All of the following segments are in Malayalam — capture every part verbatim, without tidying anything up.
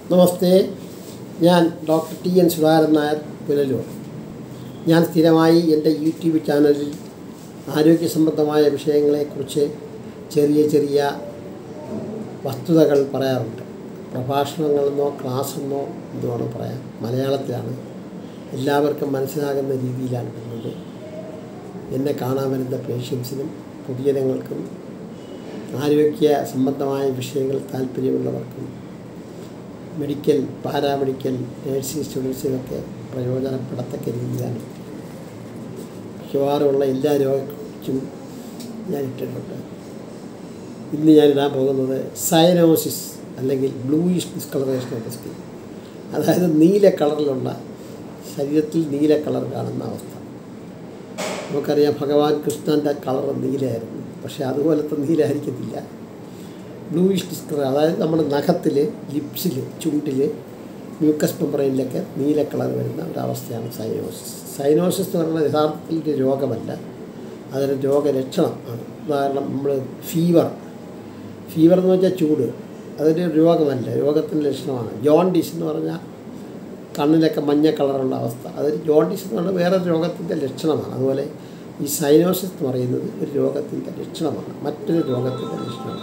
നമസ്തേ, ഞാൻ doctor T N Sudhakaran Nair, Punalur. ഞാൻ സ്ഥിരമായി എൻ്റെ യൂട്യൂബ് ചാനലിൽ ആരോഗ്യ സംബന്ധമായ വിഷയങ്ങളെക്കുറിച്ച് ചെറിയ ചെറിയ വസ്തുതകൾ പറയാറുണ്ട്. പ്രഭാഷണങ്ങളെന്നോ ക്ലാസ്സെന്നോ എന്തുവാണോ പറയാം, മലയാളത്തിലാണ്, എല്ലാവർക്കും മനസ്സിലാകുന്ന രീതിയിലാണ് ഇടുന്നത്. എന്നെ കാണാൻ വരുന്ന പേഷ്യൻസിനും പൊതുജനങ്ങൾക്കും ആരോഗ്യ സംബന്ധമായ വിഷയങ്ങൾ താല്പര്യമുള്ളവർക്കും മെഡിക്കൽ, പാരാമെഡിക്കൽ, നേഴ്സിംഗ് സ്റ്റുഡൻസിനൊക്കെ പ്രയോജനപ്പെടത്തക്ക രീതിയിലാണ് മിക്കവാറുമുള്ള എല്ലാ രോഗത്തെക്കുറിച്ചും ഞാൻ ഇട്ടിട്ടുണ്ട്. ഇന്ന് ഞാനിടാൻ പോകുന്നത് സയനോസിസ് അല്ലെങ്കിൽ bluish discolouration of the skin, അതായത് നീല കളറിലുള്ള, ശരീരത്തിൽ നീല കളർ കാണുന്ന അവസ്ഥ. നമുക്കറിയാം, ഭഗവാൻ കൃഷ്ണൻ്റെ കളർ നീലയായിരുന്നു, പക്ഷേ അതുപോലത്തെ നീലായിരിക്കത്തില്ല. ബ്ലൂയിഷ് ഡിസ്കളർ, അതായത് നമ്മുടെ നഖത്തിൽ, ലിപ്സിൽ, ചുണ്ടിൽ, മ്യൂക്കസ് മെംബ്രെയിനിലൊക്കെ നീല കളർ വരുന്ന ഒരവസ്ഥയാണ് സൈനോസിസ്. സൈനോസിസ് എന്ന് പറയുന്നത് യഥാർത്ഥത്തിൽ ഒരു രോഗമല്ല, അതൊരു രോഗലക്ഷണം ആണ്. ഉദാഹരണം, നമ്മൾ ഫീവർ ഫീവർ എന്ന് വെച്ചാൽ ചൂട്, അതൊരു രോഗമല്ല, രോഗത്തിൻ്റെ ലക്ഷണമാണ്. ജോണ്ടിസ് എന്ന് പറഞ്ഞാൽ കണ്ണിലൊക്കെ മഞ്ഞ കളറുള്ള അവസ്ഥ, അതൊരു ജോണ്ടിസ് എന്ന് പറഞ്ഞാൽ വേറെ രോഗത്തിൻ്റെ ലക്ഷണമാണ്. അതുപോലെ ഈ സൈനോസിസ് എന്ന് പറയുന്നത് ഒരു രോഗത്തിൻ്റെ ലക്ഷണമാണ്, മറ്റൊരു രോഗത്തിൻ്റെ ലക്ഷണമാണ്.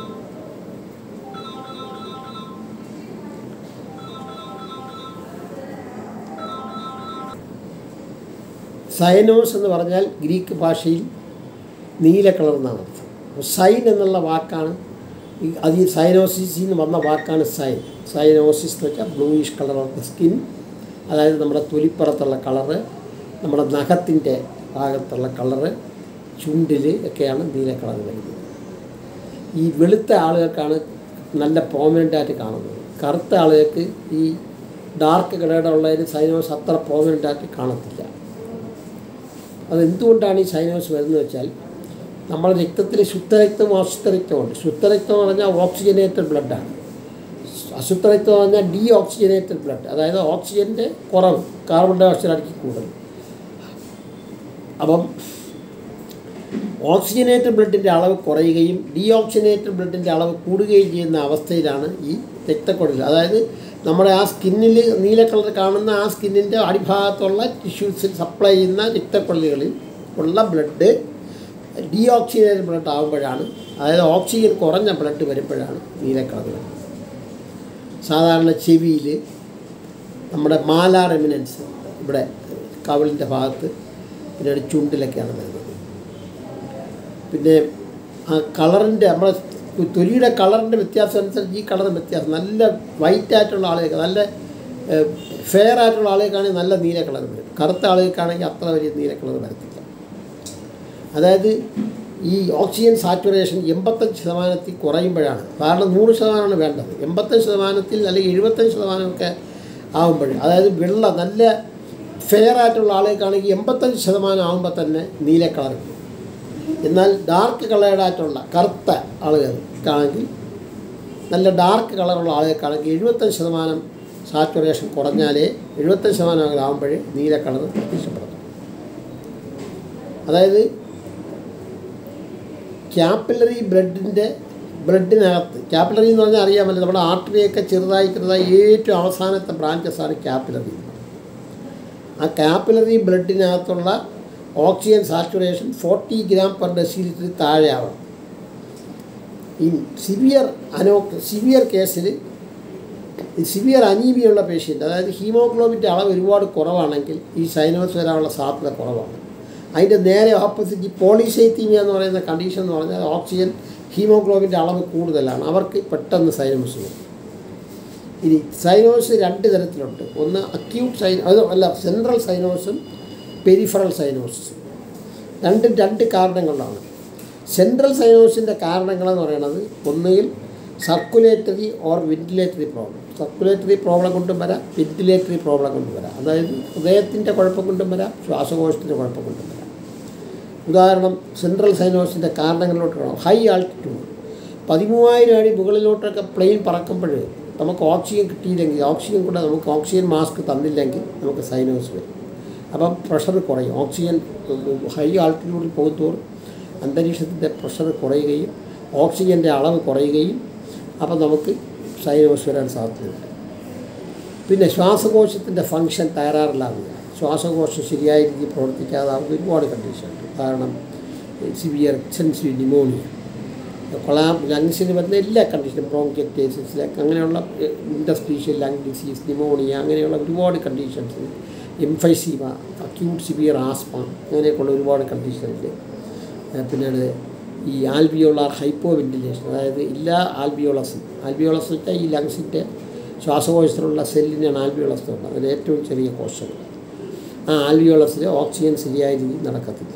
സൈനോസ് എന്ന് പറഞ്ഞാൽ ഗ്രീക്ക് ഭാഷയിൽ നീല കളർ എന്നാണ് അർത്ഥം. സൈൻ എന്നുള്ള വാക്കാണ്, അത് ഈ സൈനോസിസിൽ നിന്ന് വന്ന വാക്കാണ് സൈൻ. സൈനോസിസ് എന്ന് വെച്ചാൽ bluish colour of the skin, അതായത് നമ്മുടെ തൊലിപ്പുറത്തുള്ള കളറ്, നമ്മുടെ നഖത്തിൻ്റെ ഭാഗത്തുള്ള കളറ്, ചുണ്ടിൽ ഒക്കെയാണ് നീല കളർ വരുന്നത്. ഈ വെളുത്ത ആളുകൾക്കാണ് നല്ല പ്രോമിനൻ്റായിട്ട് കാണുന്നത്. കറുത്ത ആളുകൾക്ക് ഈ ഡാർക്ക് കളറുള്ളതിന് സൈനോസ് അത്ര പ്രോമിനൻ്റായിട്ട് കാണത്തില്ല. അതെന്തുകൊണ്ടാണ് ഈ സൈനോസ് വരുന്നത് വെച്ചാൽ, നമ്മുടെ രക്തത്തിൽ ശുദ്ധരക്തവും അശുദ്ധരക്തമുണ്ട്. ശുദ്ധരക്തം എന്ന് പറഞ്ഞാൽ ഓക്സിജനേറ്റഡ് ബ്ലഡാണ്. അശുദ്ധരക്തം എന്ന് പറഞ്ഞാൽ ഡീ ഓക്സിജനേറ്റഡ് ബ്ലഡ്, അതായത് ഓക്സിജൻ്റെ കുറവ്, കാർബൺ ഡൈ ഓക്സൈഡ് അടിക്ക് കൂടുതൽ. അപ്പം ഓക്സിജനേറ്റഡ് ബ്ലഡിൻ്റെ അളവ് കുറയുകയും ഡീ ഓക്സിജനേറ്റഡ് ബ്ലഡിൻ്റെ അളവ് കൂടുകയും ചെയ്യുന്ന അവസ്ഥയിലാണ് ഈ രക്തക്കുഴൽ, അതായത് നമ്മുടെ ആ സ്കിന്നിൽ നീല കളർ കാണുന്ന ആ സ്കിന്നിൻ്റെ അടിഭാഗത്തുള്ള ടിഷ്യൂസിൽ സപ്ലൈ ചെയ്യുന്ന രക്തക്കൊള്ളികളിൽ ഉള്ള ബ്ലഡ് ഡീ ഓക്സിജനേറ്റഡ് ബ്ലഡ് ആകുമ്പോഴാണ്, അതായത് ഓക്സിജൻ കുറഞ്ഞ ബ്ലഡ് വരുമ്പോഴാണ് നീല കളർ വരുന്നത്. സാധാരണ ചെവിയിൽ, നമ്മുടെ മാലാർ എമിനൻസ്, ഇവിടെ കവിളിൻ്റെ ഭാഗത്ത്, പിന്നെ ചുണ്ടിലൊക്കെയാണ് വരുന്നത്. പിന്നെ ആ കളറിൻ്റെ, നമ്മുടെ തൊലിയുടെ കളറിൻ്റെ വ്യത്യാസം അനുസരിച്ച് ഈ കളറിന് വ്യത്യാസം. നല്ല വൈറ്റ് ആയിട്ടുള്ള ആളുകൾക്ക്, നല്ല ഫെയർ ആയിട്ടുള്ള ആളുകൾക്കാണെങ്കിൽ നല്ല നീല കളർ വരും. കറുത്ത ആളുകൾക്കാണെങ്കിൽ അത്ര വലിയ നീല കളർ വരത്തില്ല. അതായത് ഈ ഓക്സിജൻ സാച്ചുറേഷൻ എൺപത്തഞ്ച് ശതമാനത്തിൽ കുറയുമ്പോഴാണ്, കാരണം നൂറ് ശതമാനമാണ് വേണ്ടത്, എൺപത്തഞ്ച് ശതമാനത്തിൽ അല്ലെങ്കിൽ എഴുപത്തഞ്ച് ശതമാനമൊക്കെ ആകുമ്പോൾ, അതായത് വെള്ള നല്ല ഫെയർ ആയിട്ടുള്ള ആളുകൾക്കാണെങ്കിൽ എൺപത്തഞ്ച് ശതമാനം ആകുമ്പോൾ തന്നെ നീല കളർ വരും. എന്നാൽ ഡാർക്ക് കളേർഡായിട്ടുള്ള കറുത്ത ആളുകൾക്കാണെങ്കിൽ, നല്ല ഡാർക്ക് കളറുള്ള ആളുകൾക്കാണെങ്കിൽ എഴുപത്തഞ്ച് ശതമാനം സാച്ചുറേഷൻ കുറഞ്ഞാലേ, എഴുപത്തഞ്ച് ശതമാനം ആകുമ്പോഴേ നീല കളർ പ്രത്യക്ഷപ്പെടുന്നു. അതായത് ക്യാപ്പിലറി ബ്ലഡിൻ്റെ ബ്ലഡിനകത്ത്, ക്യാപ്പിലറി എന്ന് പറഞ്ഞാൽ അറിയാമല്ലോ, നമ്മുടെ ആർട്ടറിയൊക്കെ ചെറുതായി ചെറുതായി ഏറ്റവും അവസാനത്തെ ബ്രാഞ്ചസാണ് ക്യാപ്പിലറി. ആ ക്യാപ്പിലറി ബ്ലഡിനകത്തുള്ള oxygen saturation forty gram per ഡെസിലിറ്ററിൽ താഴെ ആവണം. ഈ സിവിയർ അനോ സിവിയർ കേസിൽ, സിവിയർ അനീമിയുള്ള പേഷ്യൻ്റ്, അതായത് ഹീമോഗ്ലോബിൻ്റെ അളവ് ഒരുപാട് കുറവാണെങ്കിൽ ഈ സൈനോസ് വരാനുള്ള സാധ്യത കുറവാണ്. അതിൻ്റെ നേരെ ഓപ്പോസിറ്റ് പോളിസൈത്തീമിയ എന്ന് പറയുന്ന കണ്ടീഷൻ എന്ന് പറഞ്ഞാൽ ഓക്സിജൻ, ഹീമോഗ്ലോബിൻ്റെ അളവ് കൂടുതലാണ്, അവർക്ക് പെട്ടെന്ന് സൈനോസ് വരും. ഇനി സൈനോസ് രണ്ട് തരത്തിലുണ്ട്. ഒന്ന് അക്യൂട്ട് സൈൻ അത് അല്ല സെൻട്രൽ സൈനോസും പെരിഫറൽ സൈനോസിസും. രണ്ടും രണ്ട് കാരണങ്ങളാണ്. സെൻട്രൽ സൈനോസിൻ്റെ കാരണങ്ങളെന്ന് പറയുന്നത് ഒന്നുകിൽ circulatory or ventilatory problem. Circulatory problem കൊണ്ടും വരാം, വെന്റിലേറ്ററി പ്രോബ്ലം കൊണ്ടും വരാം. അതായത് ഹൃദയത്തിൻ്റെ കുഴപ്പം കൊണ്ടും വരാം, ശ്വാസകോശത്തിൻ്റെ കുഴപ്പം കൊണ്ടും വരാം. ഉദാഹരണം, സെൻട്രൽ സൈനോസിൻ്റെ കാരണങ്ങളിലോട്ട് വേണം. ഹൈ ആൾട്ടിറ്റ്യൂഡ്, പതിമൂവായിരം അടി മുകളിലോട്ടൊക്കെ പ്ലെയിൻ പറക്കുമ്പോൾ നമുക്ക് ഓക്സിജൻ കിട്ടിയില്ലെങ്കിൽ, ഓക്സിജൻ കൂടെ നമുക്ക് ഓക്സിജൻ മാസ്ക് തന്നില്ലെങ്കിൽ നമുക്ക് സൈനോസ് വരും. അപ്പം പ്രഷർ കുറയും. ഓക്സിജൻ ഹൈ ആൾട്ടിറ്റ്യൂഡിൽ പോകുന്നതോറും അന്തരീക്ഷത്തിൻ്റെ പ്രഷർ കുറയുകയും ഓക്സിജൻ്റെ അളവ് കുറയുകയും അപ്പം നമുക്ക് സൈനോസ് വരാൻ സാധ്യതയുണ്ട്. പിന്നെ ശ്വാസകോശത്തിൻ്റെ ഫങ്ഷൻ തകരാറിലാവുക, ശ്വാസകോശം ശരിയായ രീതിയിൽ പ്രവർത്തിക്കാതാവുന്ന ഒരുപാട് കണ്ടീഷൻ ഉണ്ട്. കാരണം സിവിയർ എക്സ്റ്റൻസീവ് ന്യൂമോണിയ, കൊളാം ലങ്സിന് വരുന്ന എല്ലാ കണ്ടീഷനും, ബ്രോങ്കൈറ്റിസ്, അങ്ങനെയുള്ള ഇൻഡസ്ട്രീഷ്യൽ ലങ് ഡിസീസ്, ന്യൂമോണിയ, അങ്ങനെയുള്ള ഒരുപാട് conditions, emphysema, acute severe asthma, അങ്ങനെയൊക്കെയുള്ള ഒരുപാട് കണ്ടീഷനുണ്ട്. പിന്നീട് ഈ ആൽവിയോളാർ ഹൈപ്പോ വെന്റിലേഷൻ, അതായത് എല്ലാ ആൽവിയോളസും, ആൽവിയോളസ് വെച്ചാൽ ഈ ലങ്സിൻ്റെ ശ്വാസകോശത്തിലുള്ള സെല്ലിനാണ് ആൽവിയോളസ് എന്ന് പറഞ്ഞത്, അതിൽ ഏറ്റവും ചെറിയ കോശങ്ങൾ. ആ ആൽവിയോളസിൽ ഓക്സിജൻ ശരിയായ രീതിയിൽ നടക്കത്തില്ല.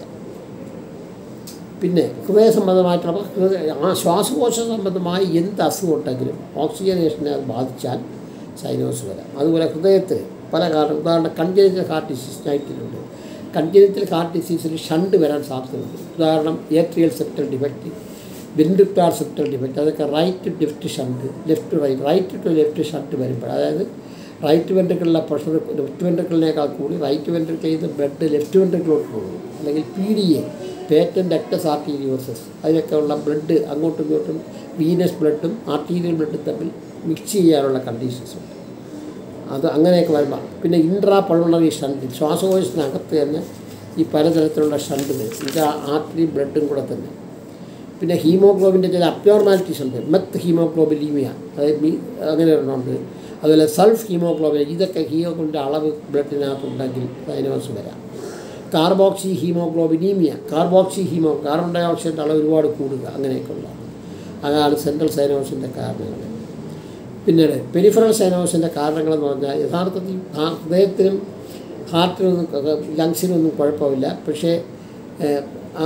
പിന്നെ ഹൃദയ സംബന്ധമായിട്ടുള്ള ആ ശ്വാസകോശ സംബന്ധമായി എന്ത് അസുഖം ഉണ്ടെങ്കിലും ഓക്സിജനേഷനെ അത് ബാധിച്ചാൽ സൈനോസ് വരാം. അതുപോലെ ഹൃദയത്തിൽ പല കാരണം, ഉദാഹരണം കൺജനിറ്റൽ ഹാർട്ട് ഡിസീസ് നൈറ്റിലുണ്ട്. കൺജനിറ്റൽ ഹാർട്ട് ഡിസീസിൽ ഷണ്ട് വരാൻ സാധ്യതയുണ്ട്. ഉദാഹരണം atrial septal defect, ventricular septal defect, അതൊക്കെ right left shunt, left right right to left shunt വരുമ്പോൾ, അതായത് റൈറ്റ് വെൻട്രിക്കിളിലെ പ്രഷർ ലെഫ്റ്റ് വെൻട്രിക്കിളിനേക്കാൾ കൂടി റൈറ്റ് വെൻട്രിക്കിളിൽ നിന്ന് ബ്ലഡ് ലെഫ്റ്റ് വെൻട്രിക്കിലോട്ട് പോകും. അല്ലെങ്കിൽ P D A, patent ductus arteriosus, അതിനൊക്കെ ഉള്ള ബ്ലഡ് അങ്ങോട്ടും ഇങ്ങോട്ടും വീനസ് ബ്ലഡും ആർട്ടീരിയൽ ബ്ലഡും തമ്മിൽ മിക്സ് ചെയ്യാനുള്ള കണ്ടീഷൻസ് ഉണ്ട്. അത് അങ്ങനെയൊക്കെ വരുമ്പോൾ പിന്നെ ഇൻട്രാ പൾമണറി ഷണ്ട്, ശ്വാസകോശത്തിനകത്ത് തന്നെ ഈ പലതരത്തിലുള്ള ഷണ്ടുകൾ, ഇത് ആർട്ടറി ബ്ലഡും കൂടെ തന്നെ. പിന്നെ ഹീമോഗ്ലോബിൻ്റെ ചില അബ്നോർമാലിറ്റീസ് ഉണ്ട്, മെത്ത് ഹീമോഗ്ലോബിലീമിയ, അതായത് മീ അങ്ങനെ ഒരെണ്ണമുണ്ട്. അതുപോലെ സൾഫ് ഹീമോഗ്ലോബിൻ, ഇതൊക്കെ ഹീമോഗ്ലോബിൻ്റെ അളവ് ബ്ലഡിനകത്തുണ്ടെങ്കിൽ സൈനോസ് വരാം. Carboxy haemoglobinaemia, carboxy haemo carbon ഡൈ ഓക്സൈഡിൻ്റെ അളവ് ഒരുപാട് കൂടുക, അങ്ങനെയൊക്കെയുള്ള അതാണ് സെൻട്രൽ സൈനോസിൻ്റെ കാരണങ്ങൾ. പിന്നീട് പെരിഫറൽ സൈനോസിൻ്റെ കാരണങ്ങളെന്ന് പറഞ്ഞാൽ യഥാർത്ഥത്തിൽ ഹൃദയത്തിനും ഹാർട്ടിനൊന്നും ലങ്സിനൊന്നും കുഴപ്പമില്ല, പക്ഷേ ആ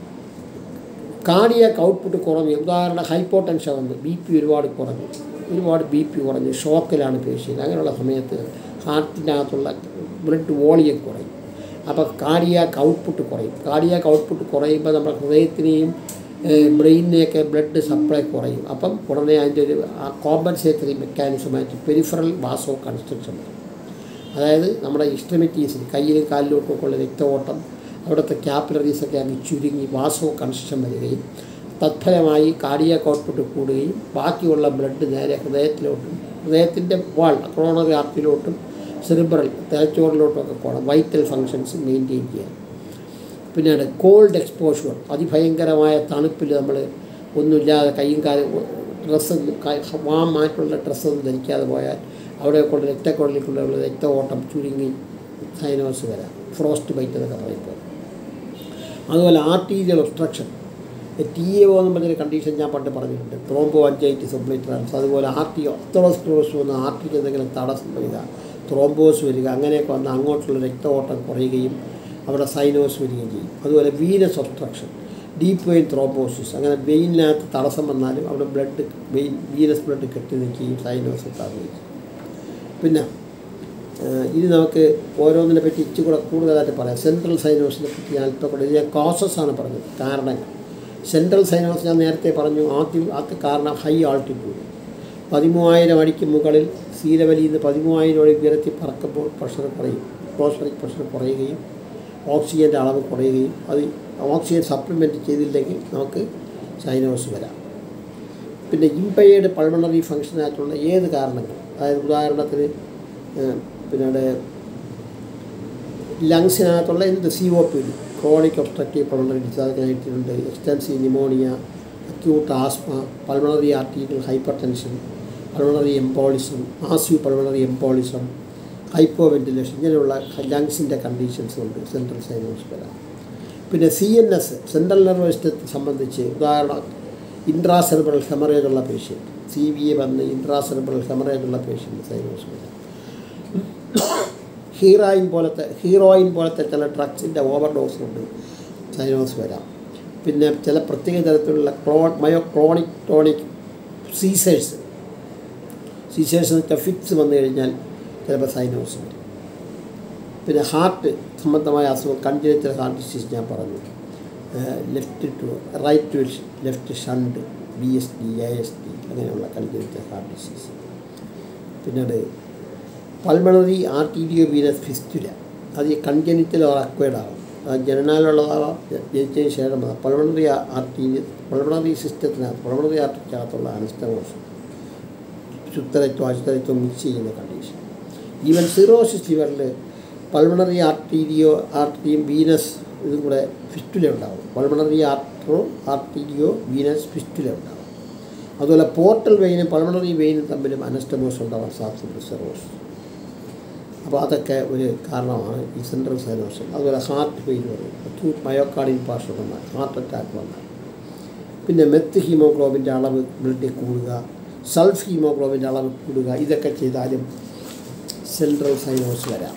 കാർഡിയാക് ഔട്ട്പുട്ട് കുറഞ്ഞു. ഉദാഹരണം ഹൈപ്പോ ടെൻഷൻ വന്നു, ബി പി ഒരുപാട് കുറഞ്ഞു, ഒരുപാട് ബി പി കുറഞ്ഞു, ഷോക്കിലാണ് പേഷ്യൻ്റ്, അങ്ങനെയുള്ള സമയത്ത് ഹാർട്ടിൻ്റെ അകത്തുള്ള ബ്ലഡ് വോളിയം കുറയും. അപ്പോൾ കാർഡിയാക് ഔട്ട്പുട്ട് കുറയും. കാർഡിയാക് ഔട്ട്പുട്ട് കുറയുമ്പോൾ നമ്മുടെ ഹൃദയത്തിനെയും ബ്രെയിനിനെയൊക്കെ ബ്ലഡ് സപ്ലൈ കുറയും. അപ്പം ഉടനെ അതിൻ്റെ ഒരു കോമ്പൻസേറ്ററി മെക്കാനിസമായിട്ട് പെരിഫറൽ വാസോ കൺസ്ട്രക്ഷൻ വരും. അതായത് നമ്മുടെ എക്സ്ട്രിമിറ്റീസിൽ കയ്യിലും കാലിലുമൊക്കെ ഉള്ള രക്തഓട്ടം, അവിടുത്തെ ക്യാപ്പിലറീസൊക്കെ അങ്ങ് ചുരുങ്ങി വാസോ കൺസ്ട്രക്ഷൻ വരികയും തത്ഫലമായി കാർഡിയാക് ഔട്ട്പുട്ട് കൂടുകയും ബാക്കിയുള്ള ബ്ലഡ് നേരെ ഹൃദയത്തിലോട്ടും ഹൃദയത്തിൻ്റെ വാൾ കൊറോണറി ആർട്ടറിയിലോട്ടും സെറിബ്രൽ തലച്ചോറിലോട്ടൊക്കെ പോകണം, വൈറ്റൽ ഫങ്ഷൻസ് മെയിൻറ്റെയിൻ ചെയ്യാൻ. പിന്നീട് കോൾഡ് എക്സ്പോഷർ, അതിഭയങ്കരമായ തണുപ്പിൽ നമ്മൾ ഒന്നുമില്ലാതെ കൈയും കാലും ഡ്രസ്സ് വാമായിട്ടുള്ള ഡ്രസ്സൊന്നും ധരിക്കാതെ പോയാൽ അവിടെയൊക്കെയുള്ള രക്തക്കൊള്ളിക്കുള്ള രക്തഓട്ടം ചുരുങ്ങി സൈനോസ് വരാം, ഫ്രോസ്റ്റ് ബൈറ്റ് എന്നൊക്കെ പറയുമ്പോൾ. അതുപോലെ arterial obstruction, T A O എന്ന് പറഞ്ഞൊരു കണ്ടീഷൻ ഞാൻ പണ്ട് പറഞ്ഞിട്ടുണ്ട്, ത്രോംബോ അഞ്ചൈറ്റിസ് ഒബ്ലിറ്ററൻസ്. അതുപോലെ ആർട്ടിയോ അത്തറോസ്ക്ലോസ് വന്ന് ആർട്ടിക്ക് എന്തെങ്കിലും തടസ്സം വരിക, ത്രോംബോസ് വരിക, അങ്ങനെയൊക്കെ വന്ന് അങ്ങോട്ടുള്ള രക്തഓട്ടം കുറയുകയും അവിടെ സൈനോസ് വരികയും ചെയ്യും. അതുപോലെ venous obstruction, deep vein thrombosis, അങ്ങനെ വെയിനകത്ത് തടസ്സം വന്നാലും അവിടെ ബ്ലഡ് വെയിൻ വീനസ് ബ്ലഡ് കെട്ടി നിൽക്കുകയും സൈനോസ് ഉണ്ടാവുകയും ചെയ്യും. പിന്നെ ഇനി നമുക്ക് ഓരോന്നിനെ പറ്റി ഇച്ചിരി കൂടെ കൂടുതലായിട്ട് പറയാം. സെൻട്രൽ സൈനോസിനെ പറ്റി ഞാൻ അല്പം കൂടെ, ഇത് ഞാൻ കോസസ് ആണ് പറഞ്ഞത്, കാരണങ്ങൾ. സെൻട്രൽ സൈനോസ് ഞാൻ നേരത്തെ പറഞ്ഞു, ആദ്യം ആദ്യ കാരണം ഹൈ ആൾട്ടിറ്റ്യൂഡ്, പതിമൂവായിരം അടിക്ക് മുകളിൽ സീ ലെവലിൽ നിന്ന് പതിമൂവായിരം അടി ഉയരത്തിൽ പറക്കുമ്പോൾ പ്രഷർ കുറയും, അറ്റ്മോസ്ഫറിക് പ്രഷർ കുറയുകയും ഓക്സിജൻ്റെ അളവ് കുറയുകയും അത് ഓക്സിജൻ സപ്ലിമെൻറ്റ് ചെയ്തില്ലെങ്കിൽ നമുക്ക് സൈനോസ് വരാം. പിന്നെ ഇമ്പയേർഡ് പൾമണറി ഫങ്ഷനായിട്ടുള്ള ഏത് കാരണങ്ങൾ, അതായത് ഉദാഹരണത്തിന് പിന്നീട് ലങ്സിനകത്തുള്ള എന്ത് C O P D, chronic obstructive pulmonary disease ആയിട്ടുണ്ട്, extensive pneumonia, acute asthma, pulmonary arterial hypertension, pulmonary embolism, massive pulmonary embolism, hypoventilation, ഇങ്ങനെയുള്ള ലങ്സിൻ്റെ കണ്ടീഷൻസ് കൊണ്ട് സെൻട്രൽ സൈനോസ് വരാം. പിന്നെ C N S, central nervous സിസ്റ്റത്തെ സംബന്ധിച്ച് ഉദാഹരണം ഇൻട്രാ സെറിബ്രൽ ഹെമറേജ് ഉള്ള പേഷ്യൻറ്റ്, സി വി എ വന്ന് ഇൻട്രാ സെറിബ്രൽ ഹെമറേജ് ഉള്ള പേഷ്യൻറ്റ് സൈനോസ് വരാം. ഹീറോയിൻ പോലത്തെ ഹീറോയിൻ പോലത്തെ ചില ഡ്രഗ്സിൻ്റെ ഓവർ ഡോസ് കൊണ്ട് സൈനോസ് വരാം. പിന്നെ ചില പ്രത്യേക തരത്തിലുള്ള ക്ലോ myoclonic tonic seizures seizures എന്ന് വെച്ചാൽ ഫിറ്റ്സ് വന്നു കഴിഞ്ഞാൽ ചിലപ്പോൾ സൈനോസ് വരും. പിന്നെ ഹാർട്ട് സംബന്ധമായ അസുഖം, കൺജനിറ്റൽ ഹാർട്ട് ഡിസീസ് ഞാൻ പറഞ്ഞു, left to right to left shunt, B S D, A S D, അങ്ങനെയുള്ള കൺജനിറ്റൽ ഹാർട്ട് ഡിസീസ്. പിന്നീട് പൾമണറി ആർട്ടീരിയോ വീനസ് ഫിസ്റ്റുല, അത് ഈ കൺജനിറ്റൽ ഓർ അക്വയർഡ് ആകും, അത് ജനനാലുള്ളതാവാം, ജനിച്ചതിന് ശേഷം പൾമണറി ആർട്ടീരിയ പൾമണറി സിസ്റ്റത്തിനകത്ത് പൾമണറി ആർട്ടറിക്കകത്തുള്ള അനസ്റ്റമോസ്, ശുദ്ധരക്തം അശുദ്ധരക്തം മിക്സ് ചെയ്യുന്ന കണ്ടീഷൻ. ഈവൻ സിറോസിസ് ലിവറിൽ പൾമണറി ആർട്ടീരിയോ ആർട്ടറിയും വീനസ് ഇതും കൂടെ ഫിസ്റ്റുല ഉണ്ടാകും. Pulmonary arterio arteriovenous fistula ഉണ്ടാകും. അതുപോലെ പോർട്ടൽ വെയിനും പൾമണറി വെയിനും തമ്മിലും അനസ്റ്റമോസ് ഉണ്ടാകാൻ സാധ്യതയുണ്ട് സിറോസ്. അപ്പോൾ അതൊക്കെ ഒരു കാരണമാണ് ഈ സെൻട്രൽ സൈനോസിസ്. അതുപോലെ ഹാർട്ട് ഫെയിൽ വരും, അക്യൂട്ട് മയോകാർഡിയൽ ഇൻഫാർക്ഷൻ വന്നാൽ, ഹാർട്ട് അറ്റാക്ക് വന്നാൽ. പിന്നെ മെത്ത് ഹീമോഗ്ലോബിൻ്റെ അളവ് ബ്ലഡിൽ കൂടുക, സൾഫ് ഹീമോഗ്ലോബിൻ്റെ അളവ് കൂടുക, ഇതൊക്കെ ചെയ്താലും സെൻട്രൽ സൈനോസ് വരാം.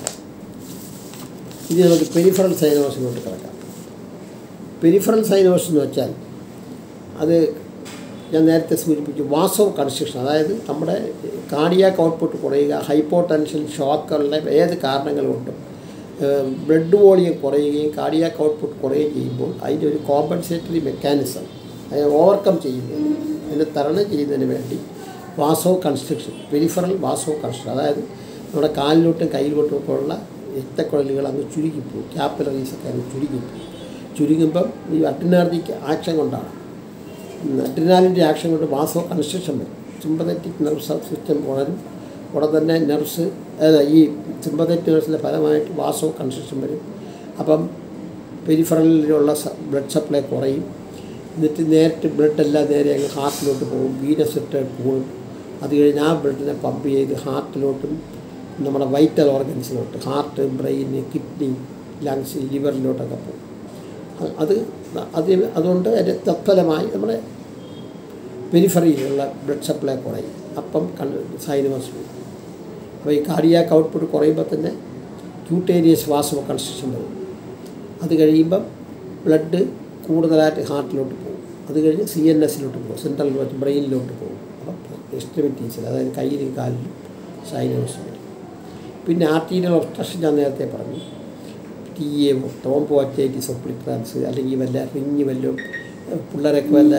ഇനി നമുക്ക് പെരിഫറൽ സൈനോസിലോട്ട് കിടക്കാം. പെരിഫറൽ സൈനോസ് എന്ന് വെച്ചാൽ അത് ഞാൻ നേരത്തെ സൂചിപ്പിച്ചു വാസോ കൺസ്ട്രക്ഷൻ, അതായത് നമ്മുടെ കാർഡിയാക് ഔട്ട്പുട്ട് കുറയുക, ഹൈപ്പോ ടെൻഷൻ, ഷോക്കുകളുടെ ഏത് കാരണങ്ങൾ കൊണ്ടും ബ്ലഡ് വോളിയം കുറയുകയും കാർഡിയാക് ഔട്ട്പുട്ട് കുറയുകയും ചെയ്യുമ്പോൾ അതിൻ്റെ ഒരു കോമ്പൻസേറ്ററി മെക്കാനിസം അതിനെ ഓവർകം ചെയ്യുന്നതിന് അതിനെ തരണം ചെയ്യുന്നതിന് വേണ്ടി vasoconstriction, peripheral vasoconstriction, അതായത് നമ്മുടെ കാലിലോട്ടും കയ്യിലോട്ടും ഒക്കെ ഉള്ള രക്തക്കുഴലുകൾ അങ്ങ് ചുരുങ്ങിപ്പോവും, ക്യാപ്പിലറീസൊക്കെ അങ്ങ് ചുരുങ്ങിപ്പോവും. ചുരുങ്ങുമ്പം ഈ അഡ്രിനാർജിക് ആക്ഷൻ കൊണ്ടാണ്, അഡ്രിനാലിൻ്റെ ആക്ഷൻ കൊണ്ട് വാസോ കൺസ്ട്രക്ഷൻ വരും. സിമ്പതറ്റിക് നെർവ് സിസ്റ്റം വളരും, ഉടൻ തന്നെ നെർവ്സ് ഈ സിമ്പതറ്റിക് നെർവ്സിൻ്റെ ഫലമായിട്ട് വാസോ കൺസ്ട്രക്ഷൻ വരും. അപ്പം പെരിഫറലിലുള്ള ബ്ലഡ് സപ്ലൈ കുറയും. എന്നിട്ട് നേരിട്ട് ബ്ലഡെല്ലാം നേരെ അങ്ങ് ഹാർട്ടിലോട്ട് പോകും, വീനസ് ഇട്ട് കൂടും. അത് കഴിഞ്ഞ് ആ ബ്ലഡിനെ പമ്പ് ചെയ്ത് ഹാർട്ടിലോട്ടും നമ്മുടെ വൈറ്റൽ ഓർഗൻസിലോട്ട്, ഹാർട്ട്, ബ്രെയിന്, കിഡ്നി, ലങ്സ്, ലിവറിലോട്ടൊക്കെ പോകും. അത് അത് അതുകൊണ്ട് അതിൻ്റെ തത്ഫലമായി നമ്മുടെ പെരിഫറിയിലുള്ള ബ്ലഡ് സപ്ലൈ കുറയും. അപ്പം സൈനോസ് വരും. അപ്പോൾ ഈ കാർഡിയാക് ഔട്ട്പുട്ട് കുറയുമ്പോൾ തന്നെ ക്യൂട്ടേനിയസ് വാസോ കൺസ്ട്രക്ഷൻ വരും. അത് കഴിയുമ്പം ബ്ലഡ് കൂടുതലായിട്ട് ഹാർട്ടിലോട്ട് പോകും. അത് കഴിഞ്ഞ് സി എൻ എസിലോട്ട് പോകും, സെൻട്രൽ ബ്രെയിനിലോട്ട് പോകും. അപ്പം എക്സ്ട്രിമിറ്റീസിൽ, അതായത് കയ്യിലും കാലിലും സൈനോസ് വരും. പിന്നെ ആർട്ടീരിയൽ ഒബ്സ്ട്രക്ഷൻ ഞാൻ നേരത്തെ പറഞ്ഞു, ടി എ ട്രോംബോഅറ്റൈറ്റിസ് ഒബ്ലിറ്ററൻസ്, അല്ലെങ്കിൽ വല്ല റിഞ്ഞ് വല്ലതും പിള്ളേരൊക്കെ വല്ല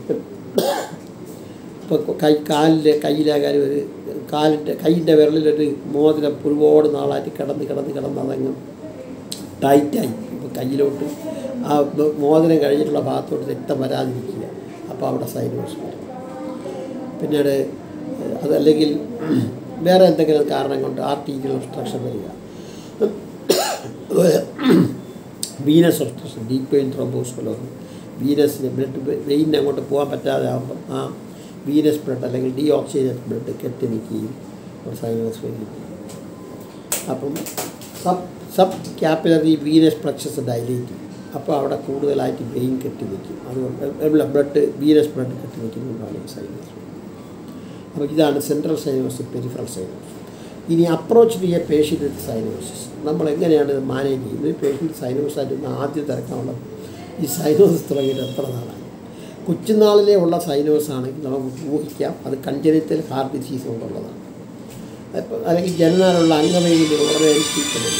ഇപ്പോൾ കൈ കാലിൻ്റെ കയ്യിലാകാനും ഒരു കാലിൻ്റെ കയ്യിൻ്റെ വിരലിലൊരു മോതിരം ഒരുപാട് നാളായിട്ട് കിടന്ന് കിടന്ന് കിടന്ന് അതങ്ങ് ടൈറ്റായി ഇപ്പോൾ കയ്യിലോട്ട് ആ മോതിരം കഴിഞ്ഞിട്ടുള്ള ഭാഗത്തോട്ട് രക്തം വരാതിരിക്കുക. അപ്പോൾ അവിടെ സൈനോസ് വരും. പിന്നീട് അതല്ലെങ്കിൽ വേറെ എന്തെങ്കിലും കാരണം കൊണ്ട് ആർട്ടീരിയൽ ഒബ്സ്ട്രക്ഷൻ വരിക. അതുപോലെ venous obstruction, deep vein thrombosis പോലെ വീനസിന് ബ്ലഡ് വെയിനിന് അങ്ങോട്ട് പോകാൻ പറ്റാതെ ആകുമ്പം ആ വീനസ് ബ്ലഡ് അല്ലെങ്കിൽ ഡീ ഓക്സിജനേറ്റഡ് ബ്ലഡ് കെട്ടി നിൽക്കുകയും സൈനോസ് വരികയും. അപ്പം sub sub capillary venous plexus dilate ചെയ്യും. അപ്പോൾ അവിടെ കൂടുതലായിട്ട് വെയിൻ കെട്ടി നിൽക്കും. അതുകൊണ്ട് ബ്ലഡ് വീനസ് ബ്ലഡ് കെട്ടി നിൽക്കുന്നതുകൊണ്ടാണ് ഈ സൈനോസ്. അപ്പോൾ ഇതാണ് സെൻട്രൽ സൈനോസ്, പെരിഫറൽ സൈനോസ്. ഇനി അപ്രോച്ച് ചെയ്യ പേഷ്യൻ്റ് വിത്ത് സൈനോസിസ് നമ്മൾ എങ്ങനെയാണ് ഇത് മാനേജ് ചെയ്യുന്നത്? പേഷ്യൻ്റ് സൈനോസായിട്ട് ആദ്യം തിരക്കാനുള്ളത് ഈ സൈനോസിസ് തുടങ്ങിയിട്ട് എത്ര നാളായി? കൊച്ചുനാളിലെ ഉള്ള സൈനോസ് ആണെങ്കിൽ നമുക്ക് ഊഹിക്കാം അത് കൺജനിറ്റൽ ഹാർട്ട് ഡിസീസ് കൊണ്ടുള്ളതാണ്. അപ്പോൾ അല്ലെങ്കിൽ ജനനാലുള്ള അംഗവൈകല്യം വളരെ അനുസരിക്കുന്നില്ല.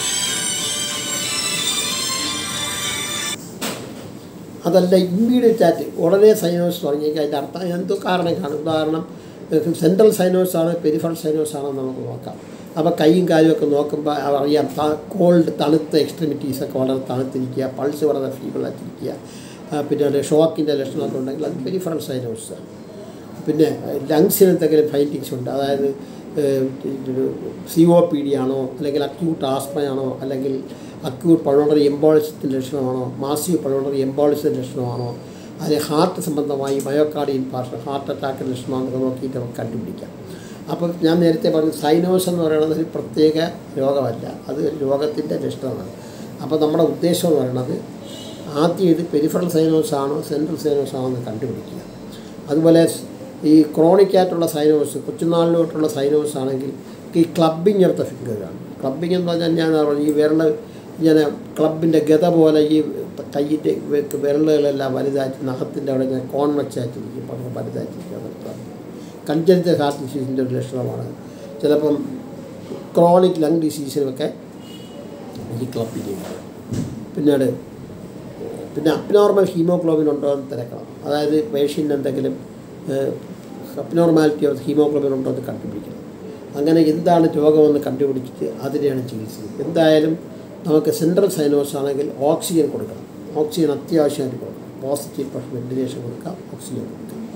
അതല്ല ഇമ്മീഡിയറ്റ് ആയിട്ട് ഉടനെ സൈനോസ് തുടങ്ങിയെങ്കിൽ അതിൻ്റെ അർത്ഥം എന്തോ കാരണം കാണും. ഉദാഹരണം സെൻട്രൽ സൈനോസ് ആണ്, പെരിഫറൽ സൈനോസ് ആണെന്ന് നമുക്ക് നോക്കാം. അപ്പോൾ കൈയും കാലുമൊക്കെ നോക്കുമ്പോൾ അറിയാം കോൾഡ്, തണുത്ത എക്സ്ട്രിമിറ്റീസൊക്കെ വളരെ തണുത്തിരിക്കുക, പൾസ് വളരെ ഫീബിളായിട്ടിരിക്കുക, പിന്നെ ഷോക്കിൻ്റെ ലക്ഷണമൊക്കെ ഉണ്ടെങ്കിൽ അത് പെരിഫറൽ സൈനോസാണ്. പിന്നെ ലങ്സിന് എന്തെങ്കിലും ഫൈൻഡിങ്സ് ഉണ്ട്, അതായത് സി ഒ പി ഡി ആണോ, അല്ലെങ്കിൽ അക്യൂട്ട് ആസ്മയാണോ, അല്ലെങ്കിൽ അക്യൂട്ട് പൾമണറി എംബോളിസത്തിൻ്റെ ലക്ഷണമാണോ, മാസീവ് പൾമണറി എംബോളിസത്തിൻ്റെ ലക്ഷണമാണോ, അതിന് ഹാർട്ട് സംബന്ധമായി മയോകാർഡിയൽ ഇൻഫാർക്ഷൻ, ഹാർട്ട് അറ്റാക്കിൻ്റെ ലക്ഷണമാണെന്നൊക്കെ നോക്കിയിട്ട് നമുക്ക് കണ്ടുപിടിക്കാം. അപ്പോൾ ഞാൻ നേരത്തെ പറഞ്ഞു സൈനോസ് എന്ന് പറയുന്നത് ഒരു പ്രത്യേക രോഗമല്ല, അത് രോഗത്തിൻ്റെ ലക്ഷണമാണ്. അപ്പോൾ നമ്മുടെ ഉദ്ദേശം എന്ന് പറയുന്നത് ആദ്യം ഇത് പെരിഫറൽ സൈനോസ് ആണോ സെൻട്രൽ സൈനോസ് ആണോ എന്ന് കണ്ടുപിടിക്കുക. അതുപോലെ ഈ ക്രോണിക്കായിട്ടുള്ള സൈനോസ്, കൊച്ചുനാളിലോട്ടുള്ള സൈനോസ് ആണെങ്കിൽ ഈ ക്ലബിങ് ഓഫ് ദ ഫിംഗറാണ്. ക്ലബിങ് എന്ന് പറഞ്ഞാൽ ഞാൻ പറഞ്ഞു ഈ വിരൽ ഇങ്ങനെ ക്ലബിൻ്റെ ഗത പോലെ ഈ കയ്യിൻ്റെ വിരലുകളെല്ലാം വലുതായിട്ട് നഖത്തിൻ്റെ അവിടെ ഇങ്ങനെ കോൺവെക്സ് ആയിട്ടിരിക്കും, വളരെ വലുതായിട്ടിരിക്കും. കൺജനിറ്റൽ ഹാർട്ട് ഡിസീസിൻ്റെ ഒരു ലക്ഷണമാണ്. ചിലപ്പം ക്രോണിക് ലങ് ഡിസീസിനുമൊക്കെ ഈ ക്ലബിങ് ചെയ്യുന്നത്. പിന്നീട് പിന്നെ അബ്നോർമൽ ഹീമോഗ്ലോബിൻ ഉണ്ടോ എന്ന് തിരക്കണം. അതായത് പേഷ്യൻ്റ് എന്തെങ്കിലും അബ്നോർമാലിറ്റി ഓഫ് ഹീമോഗ്ലോബിൻ ഉണ്ടോ എന്ന് കണ്ടുപിടിക്കണം. അങ്ങനെ എന്താണ് രോഗമെന്ന് കണ്ടുപിടിച്ചിട്ട് അതിനെയാണ് ചികിത്സിക്കുന്നത്. എന്തായാലും നമുക്ക് സെൻട്രൽ സൈനോസ് ആണെങ്കിൽ ഓക്സിജൻ കൊടുക്കണം. ഓക്സിജൻ അത്യാവശ്യമായിട്ട് കൊടുക്കണം. പോസിറ്റീവ് പ്രഷർ വെന്റിലേഷൻ കൊടുക്കാം, ഓക്സിജൻ കൊടുക്കാം.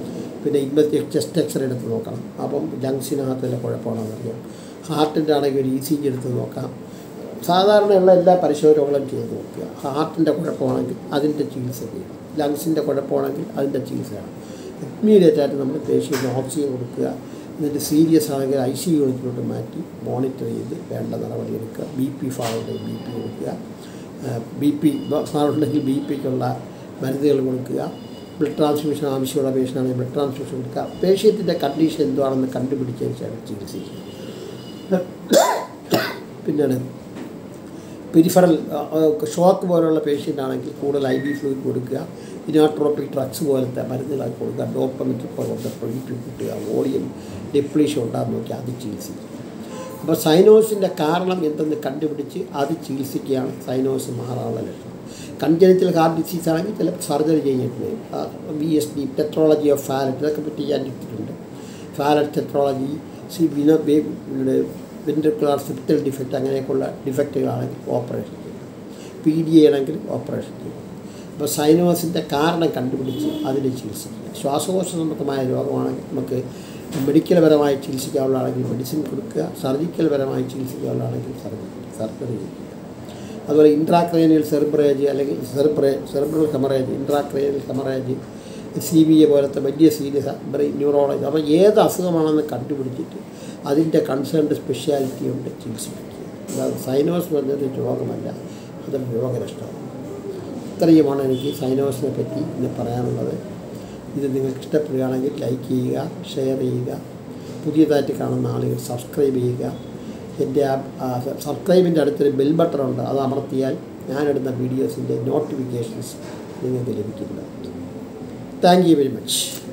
പിന്നെ ഇന്നത്തെ ചെസ്റ്റ് എക്സ്റേ എടുത്ത് നോക്കണം. അപ്പം ലങ്സിനകത്തുള്ള കുഴപ്പമാണെന്ന് അറിയാം. ഹാർട്ടിൻ്റെ ആണെങ്കിൽ ഒരു ഇ സി ജി എടുത്ത് നോക്കാം. സാധാരണയുള്ള എല്ലാ പരിശോധനകളും ചെയ്ത് നോക്കുക. ഹാർട്ടിൻ്റെ കുഴപ്പമാണെങ്കിൽ അതിൻ്റെ ചികിത്സ ചെയ്യണം. ലങ്സിൻ്റെ കുഴപ്പമാണെങ്കിൽ അതിൻ്റെ ചികിത്സ ചെയ്യണം. ഇമ്മീഡിയറ്റായിട്ട് നമ്മൾ പേഷ്യൻറ്റിന് ഓക്സിജൻ കൊടുക്കുക. എന്നിട്ട് സീരിയസ് ആണെങ്കിൽ ഐ സി യൂണിറ്റിലോട്ട് മാറ്റി മോണിറ്റർ ചെയ്ത് വേണ്ട നടപടി എടുക്കുക. ബി പി ഫാളുണ്ടെങ്കിൽ ബി പി കൊടുക്കുക. ബി പി ഫാളുണ്ടെങ്കിൽ ബി പിക്കുള്ള മരുന്നുകൾ കൊടുക്കുക. ബ്ലഡ് ട്രാൻസ്ഫ്യൂഷൻ ആവശ്യമുള്ള പേഷ്യൻ്റാണെങ്കിൽ ബ്ലഡ് ട്രാൻസ്ഫ്യൂഷൻ കൊടുക്കുക. പേഷ്യൻറ്റിൻ്റെ കണ്ടീഷൻ എന്താണെന്ന് കണ്ടുപിടിച്ചതിന് ശേഷം ചികിത്സിക്കുക. പിന്നീട് പെരിഫറൽ ഷോക്ക് പോലുള്ള പേഷ്യൻ്റ് ആണെങ്കിൽ കൂടുതൽ ഐ ബി ഫ്ലൂയിഡ് കൊടുക്കുക. ഇനാട്രോപ്പിക് ഡ്രഗ്സ് പോലത്തെ മരുന്നുകളൊക്കെ കൊടുക്കുക. ഡോപ്പമിക് പോലത്തെ പ്രൊഡക്റ്റ് കിട്ടുക. വോളിയം ഡിപ്ലീഷൻ ഉണ്ടാകുന്ന നോക്കി അത് ചികിത്സിക്കുക. അപ്പോൾ സൈനോസിൻ്റെ കാരണം എന്തെന്ന് കണ്ടുപിടിച്ച് അത് ചികിത്സിക്കുകയാണ് സൈനോസ് മാറാനുള്ള ലക്ഷണം. കൺജനിറ്റൽ ഹാർട്ട് ഡിസീസ് ആണെങ്കിൽ ചില സർജറി ചെയ്തിട്ടുണ്ട്. V S D tetralogy of Fallot ഇതൊക്കെ പറ്റി ഞാൻ എടുത്തിട്ടുണ്ട്. ഫാലറ്റ് ടെട്രോളജി സി വിന വെൻട്രിക്കുലർ സിപ്റ്റൽ ഡിഫക്റ്റ് അങ്ങനെയൊക്കെയുള്ള ഡിഫക്റ്റുകളാണെങ്കിൽ ഓപ്പറേഷൻ ചെയ്യും. പി ഡി ആണെങ്കിൽ ഓപ്പറേഷൻ ചെയ്യും. അപ്പോൾ സൈനോസിൻ്റെ കാരണം കണ്ടുപിടിച്ച് അതിനെ ചികിത്സിക്കുക. ശ്വാസകോശ സംബന്ധമായ രോഗമാണെങ്കിൽ നമുക്ക് മെഡിക്കൽ പരമായി ചികിത്സിക്കാവുള്ളതാണെങ്കിൽ മെഡിസിൻ കൊടുക്കുക. സർജിക്കൽ പരമായി ചികിത്സിക്കാവുള്ളതാണെങ്കിൽ സർജറി സർജറി ചെയ്യുക. അതുപോലെ ഇൻട്രാക്രേനിയൽ സെറിബ്രേജ് അല്ലെങ്കിൽ സെറിബ്രേ cerebral haemorrhage, intracranial haemorrhage, C B A പോലത്തെ വലിയ സീരിയസ് ബ്രെയിൻ ന്യൂറോളജി. അപ്പോൾ ഏത് അസുഖമാണെന്ന് കണ്ടുപിടിച്ചിട്ട് അതിൻ്റെ കൺസേൺഡ് സ്പെഷ്യാലിറ്റി കൊണ്ട് ചികിത്സിക്കുക. അതായത് സൈനോസ് പറഞ്ഞൊരു രോഗമല്ല, അതൊരു രോഗലക്ഷണമാണ്. ഇത്രയുമാണ് എനിക്ക് സൈനോസിനെ പറ്റി ഇന്ന് പറയാനുള്ളത്. ഇത് നിങ്ങൾക്ക് ഇഷ്ടപ്പെടുകയാണെങ്കിൽ ലൈക്ക് ചെയ്യുക, ഷെയർ ചെയ്യുക. പുതിയതായിട്ട് കാണുന്ന ആളുകൾ സബ്സ്ക്രൈബ് ചെയ്യുക. എൻ്റെ ആ സബ്സ്ക്രൈബിൻ്റെ അടുത്തൊരു ബെൽ ബട്ടൺ ഉണ്ട്, അത് അമർത്തിയാൽ ഞാനെടുത്ത വീഡിയോസിൻ്റെ നോട്ടിഫിക്കേഷൻസ് നിങ്ങൾക്ക് ലഭിക്കുന്നതാണ്. Thank you very much.